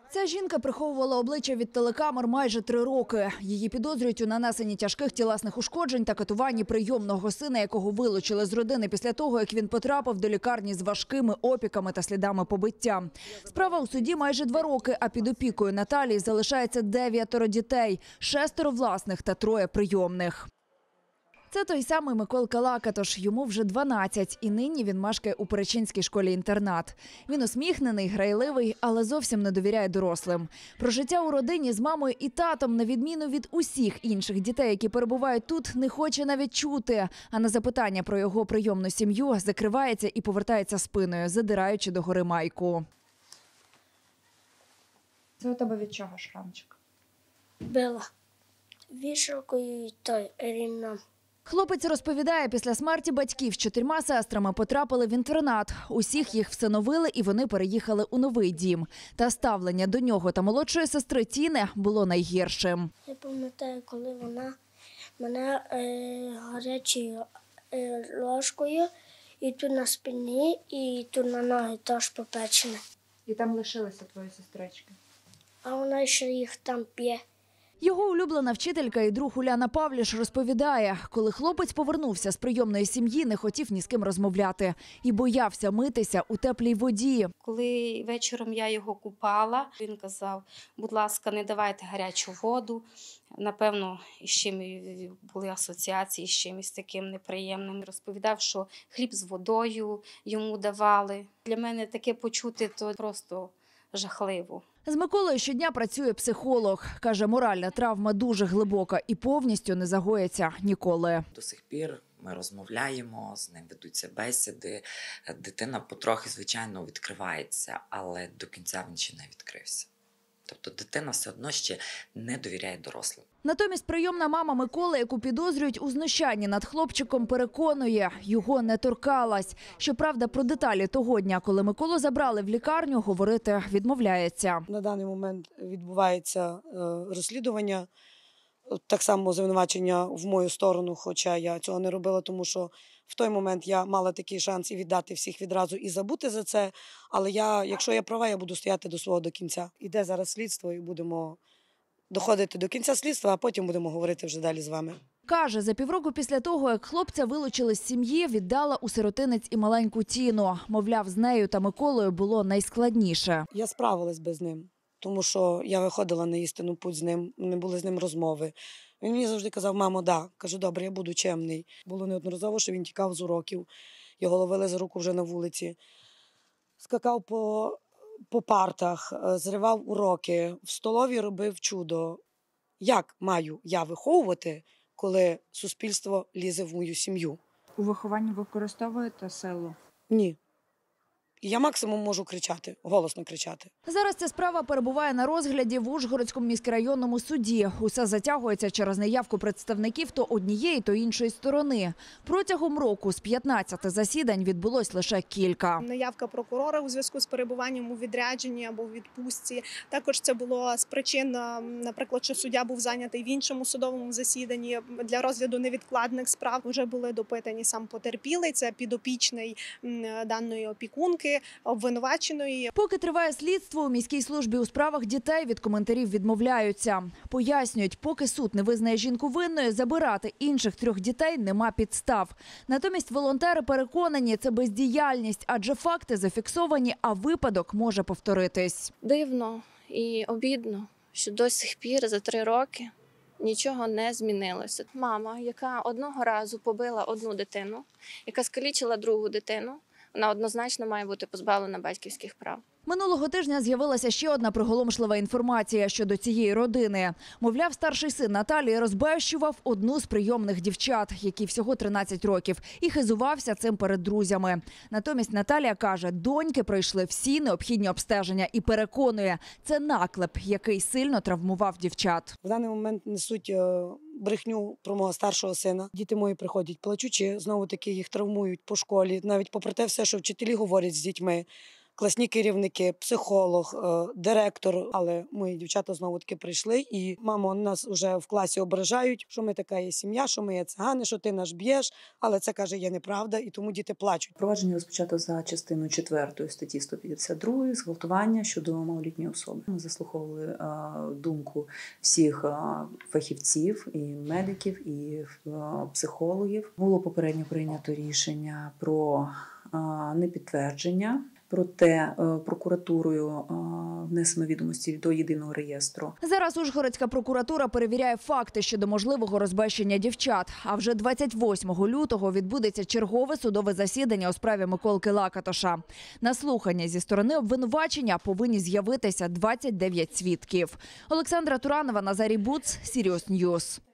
Ця жінка приховувала обличчя від телекамер майже 3 роки. Її підозрюють у нанесенні тяжких тілесних ушкоджень та катуванні прийомного сина, якого вилучили з родини після того, як він потрапив до лікарні з важкими опіками та слідами побиття. Справа у суді майже 2 роки, а під опікою Наталії залишається 9 дітей, 6 власних та 3 прийомних. Це той самий Миколка Лакатош, йому вже 12, і нині він мешкає у Перечинській школі-інтернат. Він усміхнений, грайливий, але зовсім не довіряє дорослим. Про життя у родині з мамою і татом, на відміну від усіх інших дітей, які перебувають тут, не хоче навіть чути. А на запитання про його прийомну сім'ю закривається і повертається спиною, задираючи догори майку. Це у тебе від чого шрамчик? Била вішалкою і той рівно. Хлопець розповідає, після смерті батьків з 4 сестрами потрапили в інтернат. Усіх їх всиновили і вони переїхали у новий дім. Та ставлення до нього та молодшої сестри Тіни було найгіршим. Я пам'ятаю, коли вона мене гарячою ложкою і тут на спині, і тут на ноги теж попечена. І там лишилися твої сестрички. А вона ще їх там п'є. Його улюблена вчителька і друг Уляна Павліш розповідає, коли хлопець повернувся з прийомної сім'ї, не хотів ні з ким розмовляти і боявся митися у теплій воді. Коли вечором я його купала, він казав, будь ласка, не давайте гарячу воду. Напевно, із чим були асоціації, з чимось таким неприємним. Розповідав, що хліб з водою йому давали. Для мене таке почути, то просто жахливо. З Миколою щодня працює психолог. Каже, моральна травма дуже глибока і повністю не загоїться ніколи. До сих пір ми розмовляємо, з ним ведуться бесіди. Дитина потрохи, звичайно, відкривається, але до кінця він ще не відкрився. Тобто дитина все одно ще не довіряє дорослим. Натомість прийомна мама Миколи, яку підозрюють у знущанні над хлопчиком, переконує, його не торкалась. Щоправда, про деталі того дня, коли Миколу забрали в лікарню, говорити відмовляється. На даний момент відбувається розслідування, так само звинувачення в мою сторону, хоча я цього не робила, тому що в той момент я мала такий шанс і віддати всіх відразу, і забути за це. Але якщо я права, я буду стояти до свого до кінця. Іде зараз слідство і будемо доходити до кінця слідства, а потім будемо говорити вже далі з вами. Каже, за півроку після того, як хлопця вилучили з сім'ї, віддала у сиротинець і маленьку Тіну. Мовляв, з нею та Миколою було найскладніше. Я справилась без ним, тому що я виходила на істинну путь з ним, не були з ним розмови. Він мені завжди казав, мамо, да. Кажу, добре, я буду чемний. Було неодноразово, що він тікав з уроків. Його ловили за руку вже на вулиці. Скакав по партах, зривав уроки, в столові робив чудо. Як маю я виховувати, коли суспільство лізе в мою сім'ю? У вихованні використовуєте силу? Ні. Я максимум можу кричати, голосно кричати. Зараз ця справа перебуває на розгляді в Ужгородському міськрайонному суді. Усе затягується через неявку представників то однієї, то іншої сторони. Протягом року з 15 засідань відбулось лише кілька. Наявка прокурора у зв'язку з перебуванням у відрядженні або у відпустці. Також це було з причин, наприклад, що суддя був зайнятий в іншому судовому засіданні. Для розгляду невідкладних справ вже були допитані сам потерпілий, це підопічний даної опікунки, обвинуваченої. Поки триває слідство, у міській службі у справах дітей від коментарів відмовляються. Пояснюють, поки суд не визнає жінку винною, забирати інших 3 дітей нема підстав. Натомість волонтери переконані, це бездіяльність, адже факти зафіксовані, а випадок може повторитись. Дивно і обідно, що до сих пір за 3 роки нічого не змінилося. Мама, яка одного разу побила одну дитину, яка скалічила другу дитину, вона однозначно має бути позбавлена батьківських прав. Минулого тижня з'явилася ще одна приголомшлива інформація щодо цієї родини. Мовляв, старший син Наталії розбещував одну з прийомних дівчат, якій всього 13 років, і хизувався цим перед друзями. Натомість Наталія каже, доньки пройшли всі необхідні обстеження і переконує, це наклеп, який сильно травмував дівчат. В даний момент несуть брехню про мого старшого сина. Діти мої приходять плачучи, знову-таки їх травмують по школі, навіть попри те все, що вчителі говорять з дітьми. класні керівники, психолог, директор. Але мої дівчата знову-таки прийшли, і мамо, нас вже в класі ображають, що ми така є сім'я, що ми є цигани, що ти нас б'єш. Але це, каже, є неправда, і тому діти плачуть. Провадження розпочато за частиною 4 статті 152 зґвалтування щодо малолітньої особи. Ми заслуховували думку всіх фахівців, і медиків, і психологів. Було попередньо прийнято рішення про непідтвердження. Проте прокуратурою внесено відомості до єдиного реєстру. Зараз Ужгородська прокуратура перевіряє факти щодо можливого розбещення дівчат. А вже 28 лютого відбудеться чергове судове засідання у справі Миколки Лакатоша. На слухання зі сторони обвинувачення повинні з'явитися 29 свідків. Олександра Туранова, Назарій Буц, Сіріус Ньюс.